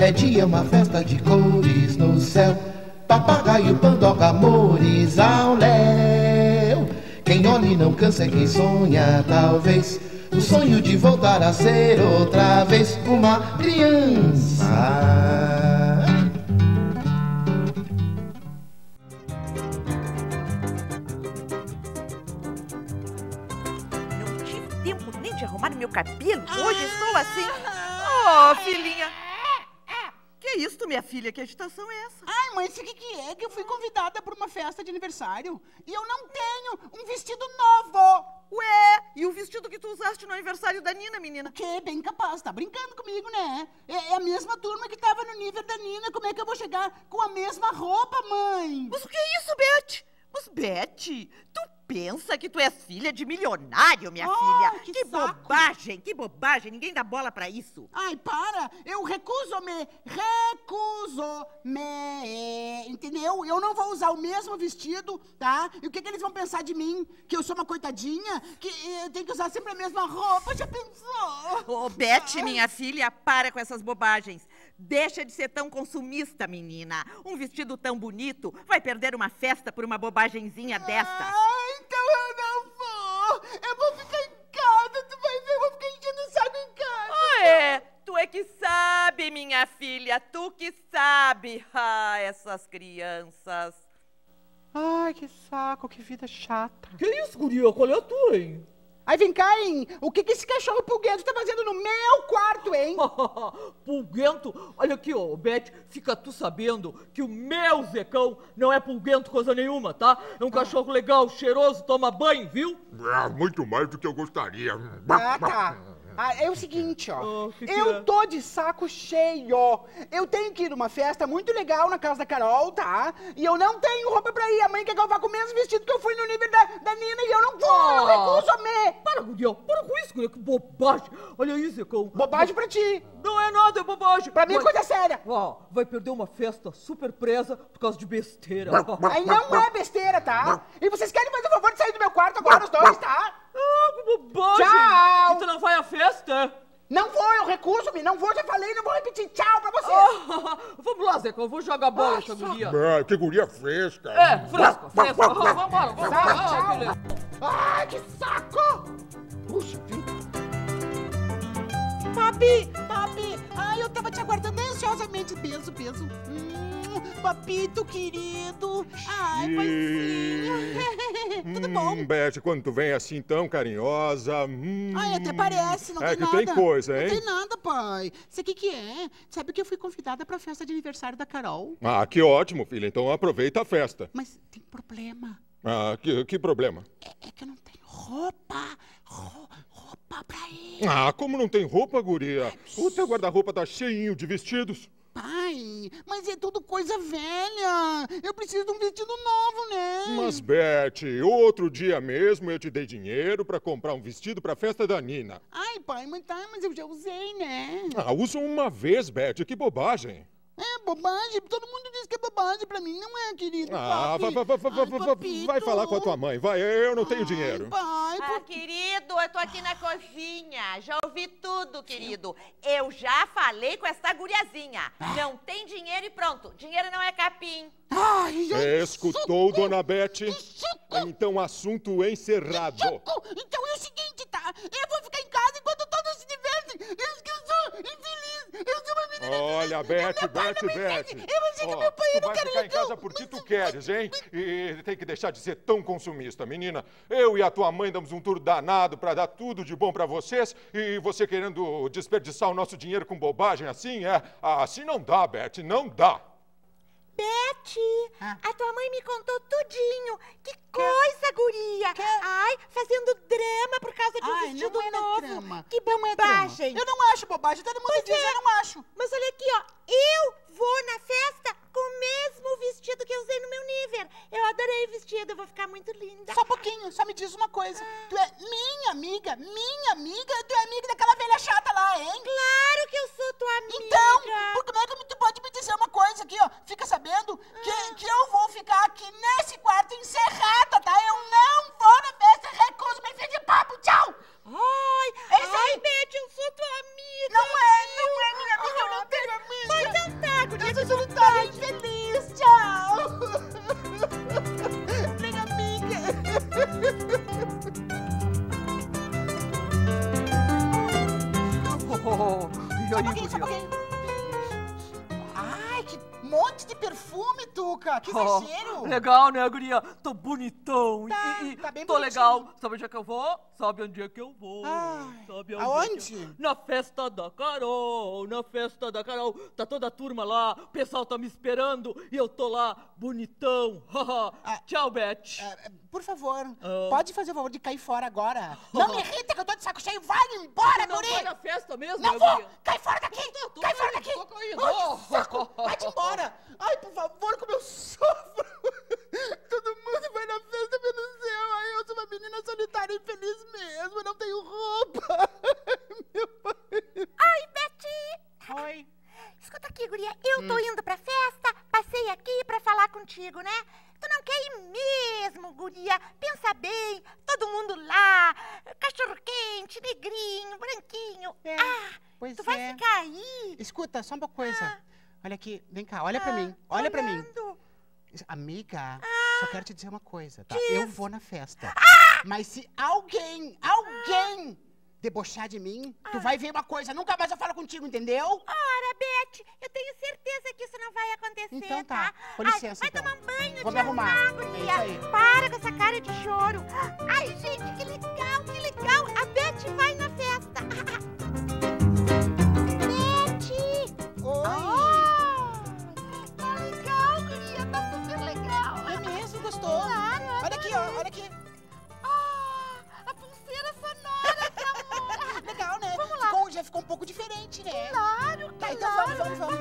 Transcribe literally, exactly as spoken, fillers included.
É dia uma festa de cores no céu. Papagaio, pandoca, amores ao léu. Quem olha e não cansa é quem sonha, talvez. O sonho de voltar a ser outra vez uma criança. Não tive tempo nem de arrumar meu cabelo. Hoje estou assim. Oh, filhinha. Que isso, minha filha? Que agitação é essa? Ai, mãe, isso que que é? Que eu fui convidada para uma festa de aniversário e eu não tenho um vestido novo. Ué, e o vestido que tu usaste no aniversário da Nina, menina? O quê? Bem capaz, tá brincando comigo, né? É, é a mesma turma que tava no nível da Nina. Como é que eu vou chegar com a mesma roupa, mãe? Mas o que é isso, Beth? Mas, Beth, tu pensa que tu és filha de milionário, minha Oh, filha? que Que saco. bobagem, que bobagem. Ninguém dá bola pra isso. Ai, para! Eu recuso-me! Recuso-me! Entendeu? Eu não vou usar o mesmo vestido, tá? E o que, que eles vão pensar de mim? Que eu sou uma coitadinha? Que eu tenho que usar sempre a mesma roupa? Já pensou? Ô, Beth, minha filha, para com essas bobagens. Deixa de ser tão consumista, menina. Um vestido tão bonito vai perder uma festa por uma bobagenzinha desta. Ah, então eu não vou! Eu vou ficar em casa, tu vai ver, eu vou ficar enchendo o saco em casa! Ah, é? Tu é que sabe, minha filha, tu que sabe. Ah, essas crianças. Ai, que saco, que vida chata. Que isso, guria? Qual é a tua, hein? Aí vem cá, hein? O que, que esse cachorro pulguento tá fazendo no meu quarto, hein? Pulguento? Olha aqui, ó, Beth, fica tu sabendo que o meu Zecão não é pulguento coisa nenhuma, tá? É um cachorro legal, cheiroso, toma banho, viu? Ah, muito mais do que eu gostaria. Ah, tá. Ah, é o seguinte, ó. Oh, que que eu é? tô de saco cheio. Eu tenho que ir numa festa muito legal na casa da Carol, tá? E eu não tenho roupa pra ir. A mãe quer que eu vá com o mesmo vestido que eu fui no nível da, da Nina e eu não vou. Ah. Eu recuso-me. Para, guria, para com isso, guria, que bobagem. Olha aí, Zecão. Bobagem pra ti. Não é nada, é bobagem. Pra mim é Vai- coisa séria. Ó, vai perder uma festa super presa por causa de besteira. Aí não é besteira, tá? E vocês querem fazer o favor de sair do meu quarto agora, os dois, tá? Ah, que bobagem. Tchau. E tu não vai à festa? Não vou, eu recuso-me. Não vou, já falei, não vou repetir. Tchau pra vocês. Ah, vamos lá, Zeca, eu vou jogar bola com a guria. Ah, que guria fresca. É, fresca, fresca. Ah, vambora, vambora. Tchau, Ah, tchau. beleza. Ai, que saco! Puxa vida. Papi, papi. Ai, eu tava te aguardando ansiosamente. Beijo, beijo. Hum, papito querido. Ai, paizinho. Tudo bom? Hum, Beth, quando tu vem assim tão carinhosa... Hum, Ai, até parece, não é tem que nada. tem coisa, hein? Não tem nada, pai. Isso aqui que é? Sabe que eu fui convidada pra festa de aniversário da Carol? Ah, que ótimo, filha. Então aproveita a festa. Mas tem problema. Ah, que, que problema? É, é que eu não tenho roupa. Ro- roupa pra ir. Ah, como não tem roupa, guria? O teu guarda-roupa tá cheinho de vestidos. Pai, mas é tudo coisa velha. Eu preciso de um vestido novo, né? Mas, Beth, outro dia mesmo eu te dei dinheiro pra comprar um vestido pra festa da Nina. Ai, pai, mas tá, mas eu já usei, né? Ah, usa uma vez, Beth. Que bobagem. É bobagem. Todo mundo diz que é bobagem pra mim. Não é, querido. Ah, vai, papi. vai, vai, vai, Ai, vai, vai, papito. vai falar com a tua mãe. Vai, eu não tenho dinheiro. Ai, pai, Ah, querido, eu tô aqui na cozinha. Já ouvi tudo, querido. Eu já falei com essa guriazinha. Não tem dinheiro e pronto. Dinheiro não é capim. Ai, ai, Escutou, suco, dona Beth? suco, Então, assunto encerrado. suco. Então é o seguinte, tá? Eu vou ficar em casa enquanto todos se divertem. Eu, eu sou infeliz. Eu sou uma menina Olha, infeliz. Beth, Meu pai Beth, não me Beth. entende. Eu achei que Ó, meu pai tu não vai quer ficar em casa então. porque tu queres, hein? E tem que deixar de ser tão consumista, menina. Eu e a tua mãe damos um tour danado pra dar tudo de bom pra vocês e você querendo desperdiçar o nosso dinheiro com bobagem assim, é? Assim não dá, Beth, não dá. Beth, Ah. a tua mãe me contou tudinho. Que coisa, guria. Ai, fazendo drama por causa de um Ai, vestido não era novo. drama. Que Não é drama. bobagem. Eu não acho bobagem. Todo mundo diz, eu não acho. Mas olha aqui, ó. Eu vou na festa com o mesmo vestido que eu usei no meu nível. Eu adorei o vestido, eu vou ficar muito linda. Só um pouquinho, só me diz uma coisa. Tu é minha amiga, minha amiga, tu é amiga daquela velha chata lá, hein? Claro que eu sou tua amiga. Então, por como é que tu pode me dizer uma coisa aqui, ó? Fica sabendo que, que eu vou ficar aqui nesse quarto encerrada, tá? Eu não vou na festa, recuso, me fim de papo, tchau! Ai, É isso ai, aí. Beth, eu sou tua amiga. Não é, não é minha amiga, eu não tenho amiga. Mas eu E Só um aí, pouquinho, só um guria? pouquinho. Ai, que monte de perfume, Tuca. Que Oh, exagero. legal, né, guria? Tô bonitão. Tá, e, e tá bem tô bonitinho. legal. Sabe onde é que eu vou? Sabe onde é que eu vou? Ai, Sabe onde aonde? É que eu... Na festa da Carol, na festa da Carol. Tá toda a turma lá, o pessoal tá me esperando e eu tô lá, bonitão. Ah, Tchau, Beth. É, por favor, Ah. pode fazer o favor de cair fora agora. Não me irrita que eu tô de saco cheio. Vai embora, Não guri. vai na festa mesmo, Não né, vou! guria? Cai fora daqui! Tô- tô Cai fora caindo, daqui! tô caindo. Ai, que saco! Vai-te embora! Ai, por favor, como eu sofro! Todo mundo vai na festa menos eu. Ai, eu sou uma menina solitária e infeliz mesmo. Eu não tenho roupa. Meu pai. Oi, Betty! Oi. Escuta aqui, guria. Eu tô indo pra festa, passei aqui pra falar contigo, né? Tu não quer ir mesmo, guria? Pensa bem, todo mundo lá, cachorro-quente, negrinho, branquinho. É, ah, pois tu vai é. ficar aí? Escuta, só uma coisa. Ah. Olha aqui, vem cá, olha pra mim. Olha pra mim. Olhando. Amiga, só quero te dizer uma coisa, tá? Diz. Eu vou na festa. Mas se alguém, alguém debochar de mim, tu vai ver uma coisa. Nunca mais eu falo contigo, entendeu? Ora, Beth, eu tenho certeza que isso não vai acontecer, Então tá, com Ai, licença, vai então. tomar um banho Vou de me arrumar. amar, É guria. isso aí. Para com essa cara de choro. Ai, gente, que legal, que legal. A Beth vai na festa. Beth! Oi. Ah, tá legal, guria, tá super legal. É mesmo, gostou? Claro, Olha aqui, ó, olha aqui. Ah, a pulseira sonora, que amor. Legal, né? Vamos lá. Ficou, já ficou um pouco diferente, né? Claro, Tá, então claro. vamos, vamos, vamos.